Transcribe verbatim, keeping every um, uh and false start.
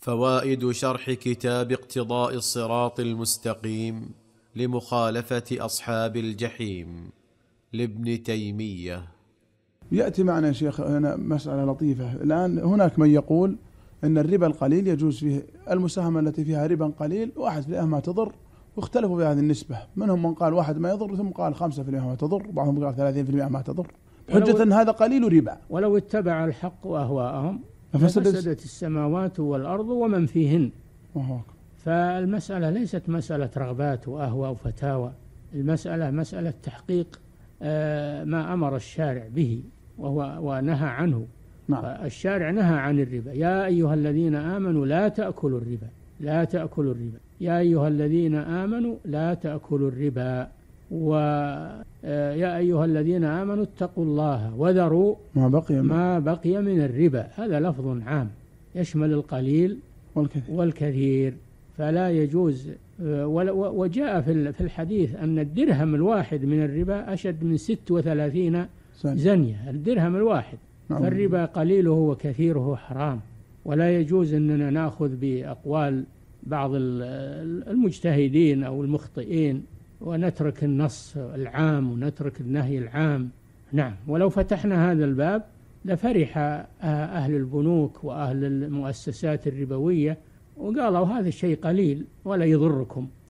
فوائد شرح كتاب اقتضاء الصراط المستقيم لمخالفة أصحاب الجحيم لابن تيمية. يأتي معنا يا شيخ هنا مسألة لطيفة. الآن هناك من يقول أن الربا القليل يجوز فيه المساهمة التي فيها ربا قليل واحد في المئة ما تضر، واختلفوا في هذه النسبة، منهم من قال واحد ما يضر ثم قال خمسة في المئة ما تضر، بعضهم قال ثلاثين في المئة ما تضر، حجة أن هذا قليل ربا. ولو اتبع الحق وأهواءهم ففسدت السماوات والأرض ومن فيهن. فالمسألة ليست مسألة رغبات وأهواء وفتاوى، المسألة مسألة تحقيق ما أمر الشارع به وهو ونهى عنه. نعم. الشارع نهى عن الربا، يا أيها الذين آمنوا لا تأكلوا الربا، لا تأكلوا الربا، يا أيها الذين آمنوا لا تأكلوا الربا، ويا أيها الذين آمنوا اتقوا الله وذروا ما بقي ما بقي من الربا. هذا لفظ عام يشمل القليل والكثير, والكثير. فلا يجوز. وجاء في الحديث أن الدرهم الواحد من الربا أشد من ست وثلاثين زنية، الدرهم الواحد. نعم. فالربا قليله وكثيره حرام، ولا يجوز أننا نأخذ بأقوال بعض المجتهدين أو المخطئين ونترك النص العام ونترك النهي العام. نعم. ولو فتحنا هذا الباب لفرح أهل البنوك وأهل المؤسسات الربوية وقالوا هذا الشيء قليل ولا يضركم.